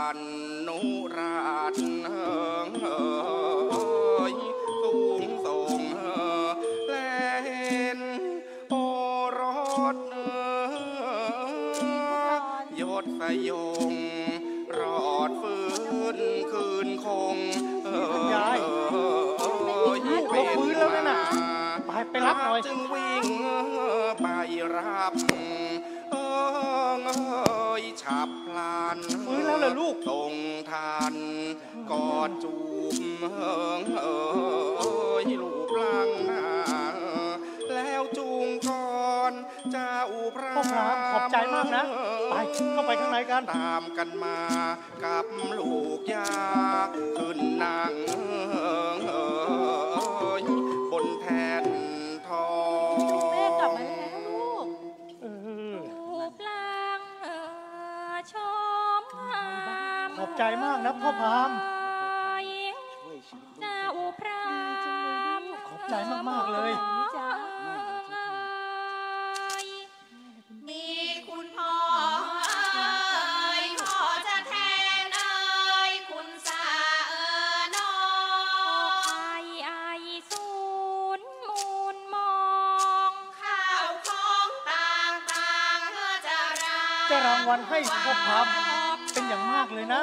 นุราชสูงส่งแลนโอรสยศสยงรอดฟื้นคืนคงยายลูกเราฟื้นแล้วนะไปรับหน่อยจึงวิ่งไปรับฉับพลันฟื้นแล้วเหรอลูกตรงทันกอดจูบลูกลังหน้าแล้วจูงก่อนเจ้าพระพ่อพรามขอบใจมากนะไปเข้าไปข้างในกันตามกันมากับลูกยาขึ้นนั่งบนแผ่นทองแม่กลับมาแล้วลูกลูกลางชมขอบใจมากนะพ่อพรามเจ้าพรามขอบใจมากๆเลยมีคุณพ่อพ่อจะแทนคุณสาน้อยศูนย์มูลมองข้าวของต่างจะรางวัลให้พ่อพรามเป็นอย่างมากเลยนะ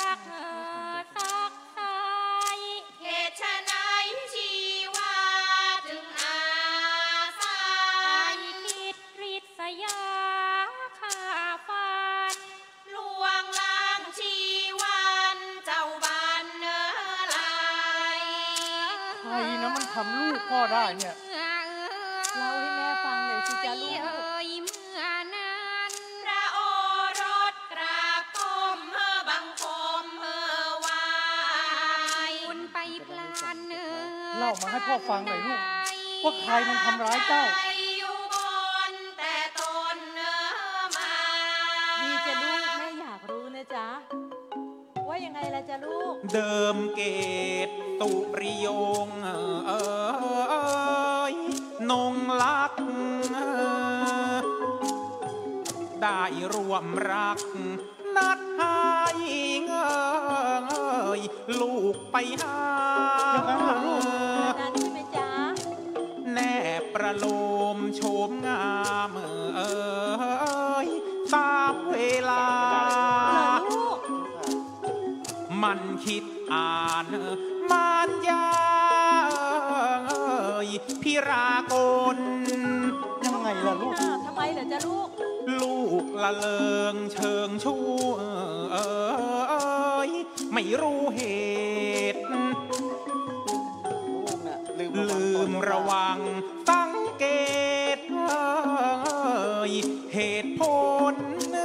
เหตุไฉนชีวาจึงอาศัยคิดริษยาฆ่าฟันลวงล้างชีวันเจ้าบ้านลายใครนะมันทำลูกพ่อได้เนี่ยเล่าให้แม่ฟังหน่อยสิจ๊ะลูกพระโอรสกราบก้มบังคมไหว้คุณไปพลานเล่ามาให้พ่อฟังหน่อยลูกว่าใครมันทำร้ายเจ้าอยู่บนแต่ตนมาดีจ้ะลูกแม่อยากรู้นะจ๊ะว่ายังไงล่ะจ๊ะลูกเดิมเกตตุปริยงนงลักได้ร่วมรักนัดให้ลูกไปหานั้นใช่ไหมจ๊ะแนบประโลมโฉมงามตามเวลามันคิดอ่านมารยาพิรากลยังไงล่ะลูกทำไมเหรอจ๊ะลูกลูกละเลิงเชิงชู้ไม่รู้เหตุลืมระวังสังเกตเหตุผล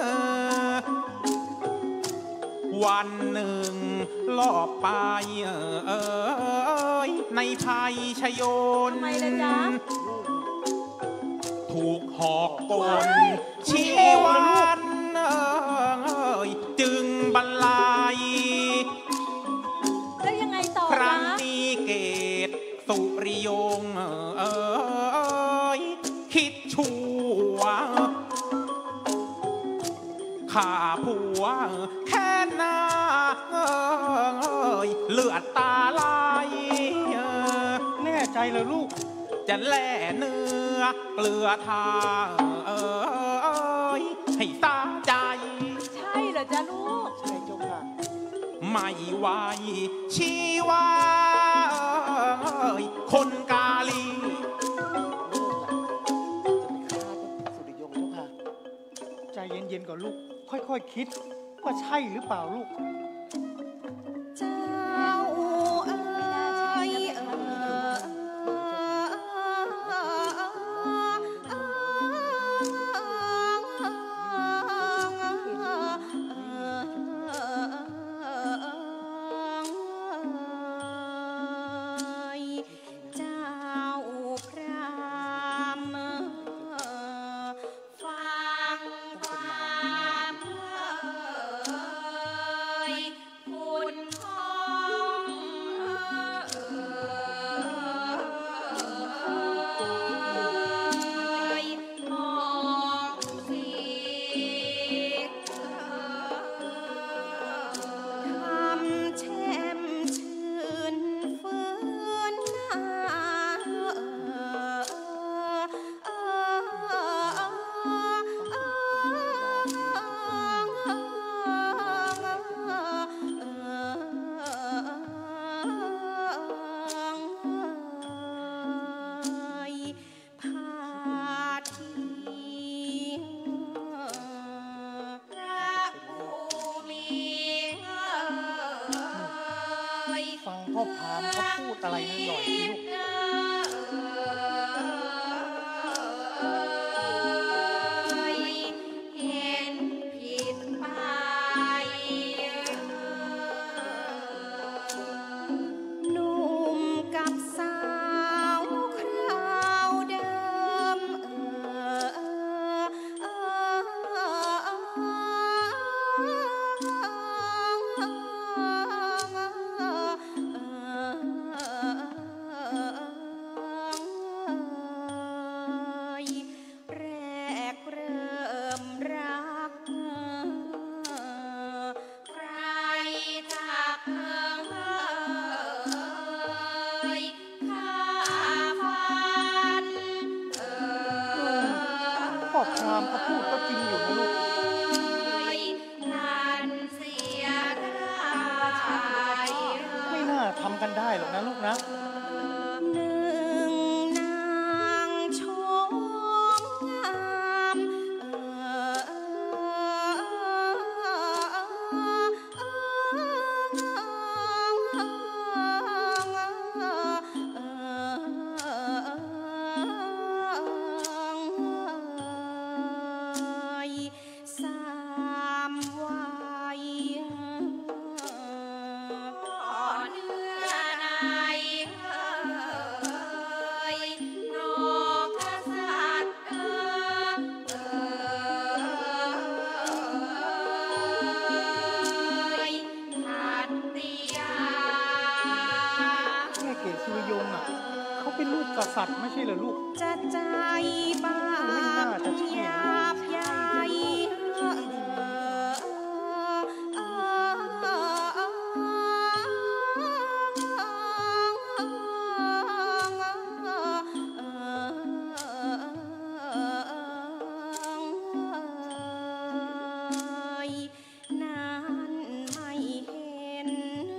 วันหนึ่งลอบไปในภัยชโยนถูกหอกกลชีวันจึงบรรลัยแล้วยังไงต่อครั้งนี้เกตสุริยงคิดชั่วข้าผัวแค่หน้าเลือดตาไหลแน่ใจเลยลูกจะแล่เนื้อเกลือทาให้ตาใจใช่เหรอจ๊ะลูกใช่เจ้าค่ะไม่ไหวชีวาคนกาลีใจเย็นๆก่อนลูกค่อยๆคิดว่าใช่หรือเปล่าลูกเจ้าพ่อพามเขาพูดอะไรนั่นหน่อยสิลูกเห็นผิดไปหนุ่มกับสาวคราวเดิมแรกเริ่มรักใครจากเอ่ยข้าฝันพ่อพามเขาพูดก็จริงอยู่นะลูกนั้นเสียดายไม่น่าทำกันได้หรอกนะลูกนะหนึ่งนางชมงามสามวัยเนื้อในนกกษัตริย์หัตติยาแม่เกศสุริยงอ่ะเขาเป็นลูกกษัตริย์ไม่ใช่เหรอลูกจะใจบางหยาบใหญ่นั้นไม่เห็น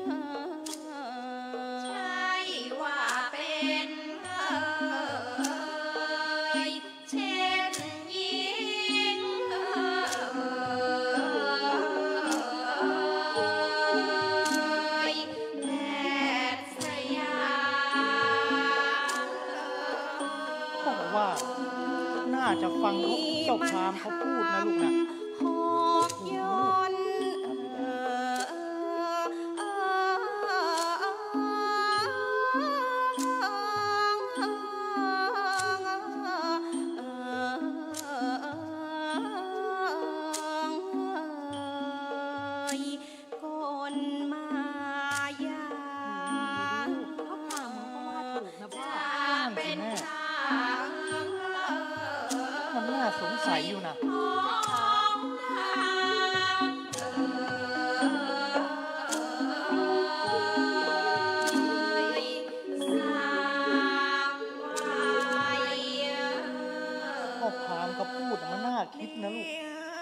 ใช่ว่าเป็นเช่นหญิงแพทย์สยามพ่อว่าน่าจะฟังเจ้าพามเขาพูดนะลูกนะหอกย้อนก้นมายาจะเป็นชามันน่าสงสัยอยู่นะพ่อพามเขาพูดมันน่าคิดนะลูก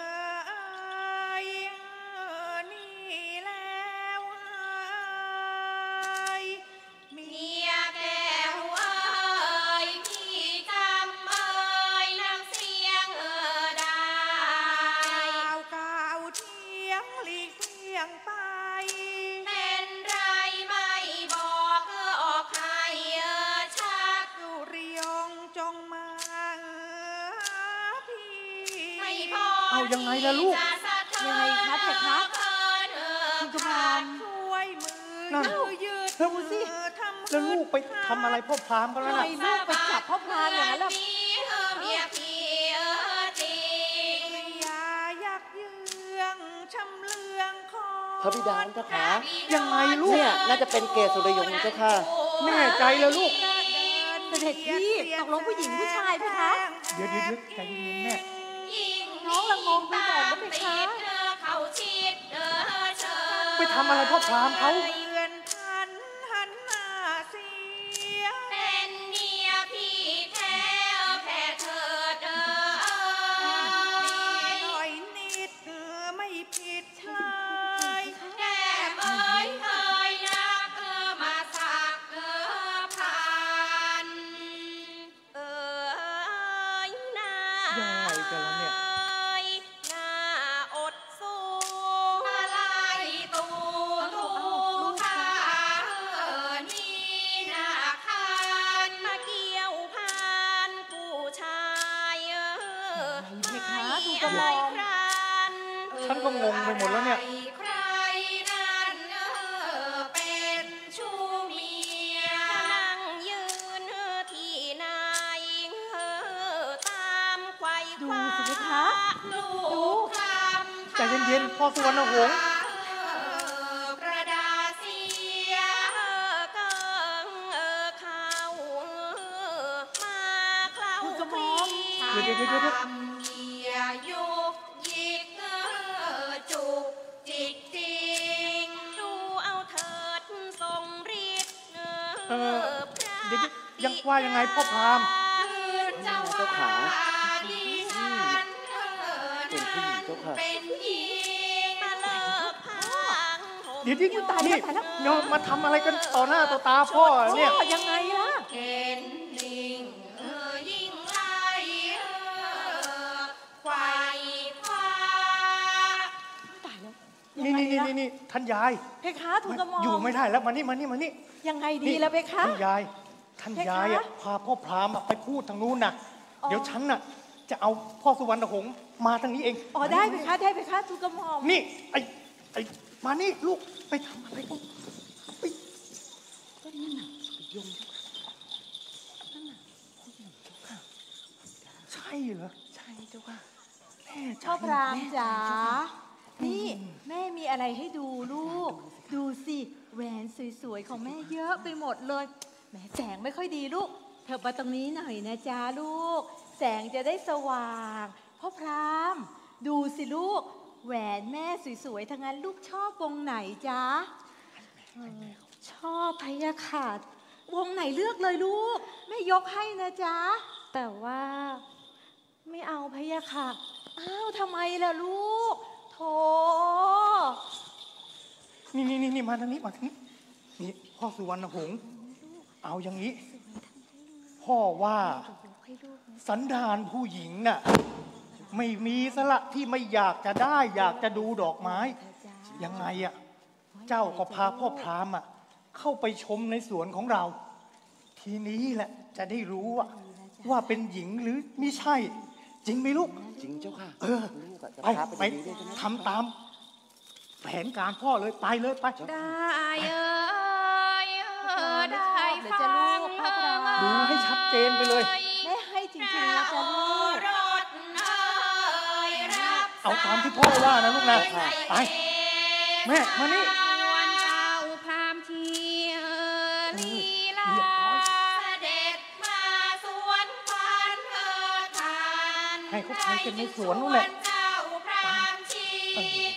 นี่แล้วเมียแก้วพี่จำน้ำเสียงได้ก้าวเที่ยงหลีกเลี่ยงไปเป็นไรไม่บอกออกให้ชักสุริยงจงมาพี่ไม่พอเอายังไงล่ะลูกยังไงคะเพคะคุณกำลังช่วยมือยืดเฮ้ยสิแล้วลูกไปทำอะไรพ่อพามกันแล้วนะลูกไปจับพ่อพามอย่างนั้นหรอเมียพี่จริงอย่ายักเยื้องชำเลืองคอพระบิดาเจ้าค่ะยังไงลูกเนี่ยน่าจะเป็นเกศสุริยงเจ้าค่ะแน่ใจเลยลูกเสด็จพี่ตกลงผู้หญิงผู้ชายไหมคะเดี๋ยวใจเย็นแม่น้องละงงไปหมดแล้วไหมคะไปทำอะไรพ่อพามเขาหันหน้าเสียเป็นเมียพี่แท้แพ้เถิดหน่อยนิดไม่ผิดเลยแก้มเคยนักมาสักผ่านยังไงกันแล้วเนี่ยน่าอดสู้อะไรตูเย็นๆพ่อสุวรรณหงษ์กระดาเสียเกิงเข้ามาเคล้าคุณกระหม่อมเดี๋ยวเยียยุกยิกจุกจิกจริงดูเอาเถิดทรงฤทธิ์เดี๋ยวยังว่ายังไงพ่อพราหมณ์เจ้าเจ้าขาดิฉันเป็นผู้หญิงเจ้าค่ะเป็นหญิงมาเลิกพังเดี๋ยวนี่ตายแล้วโยมมาทำอะไรกันต่อหน้าต่อตาพ่อเนี่ยยังไงล่ะเห็นลิงยิ่งไล่ควายคว้าตายแล้วนี่ท่านยายเพคะทูลกระหม่อมอยู่ไม่ได้แล้วมานี่ยังไงดีแล้วเพคะท่านยายอ่ะพาพ่อพราหมณ์ไปพูดทางนู้นน่ะอ๋อเดี๋ยวฉันน่ะจะเอาพ่อสุวรรณหงษ์มาทางนี้เองอ๋อได้เพคะทูลกระหม่อมนี่ไอ้มานี่ลูกไปทำอะไรกันไปใช่เหรอใช่เจ้าค่ะแม่พ่อพรามจ๋า นี่แม่มีอะไรให้ดูลูก ดูสิแหวนสวยๆของแม่เยอะไปหมดเลยแหมแสงไม่ค่อยดีลูกเธอมาตรงนี้หน่อยนะจ๊ะลูก แสงจะได้สว่างพ่อพรามดูสิลูก แหวนแม่สวยๆทั้งนั้นลูกชอบวงไหนจ๊ะชอบพยาค่ะวงไหนเลือกเลยลูกแม่ยกให้นะจ๊ะแต่ว่าไม่เอาพยาค่ะอ้าวทำไมล่ะลูกโถนี่มาทางนี้นี่พ่อสุวรรณหงษ์เอาอย่างนี้ พ่อว่าสันดานผู้หญิงน่ะไม่มีสละที่ไม่อยากจะได้อยากจะดูดอกไม้ยังไงอ่ะเจ้าก็พาพ่อพราหมณ์อ่ะเข้าไปชมในสวนของเรา ทีนี้แหละจะได้รู้ว่าเป็นหญิงหรือไม่ใช่ จริงไหมลูกจริงเจ้าค่ะ ลูกอะจะไปพาไปดีๆด้วยใช่ไหมทำตามแผนการพ่อเลยไปเลยไปได้ได้เดี๋ยวจะลูกพ่อพรามดูให้ชัดเจนไปเลยแม่ให้จริงๆนะจ๊ะลูกรถรับเอาตามที่พ่อว่านะลูกนะไปแม่มานี่วันเจ้าพรามเทียลีลาเรียบร้อยเสด็จมาสวนควันทานให้เขาไปกันในสวนนู่นแหละเจ้าพรามเชี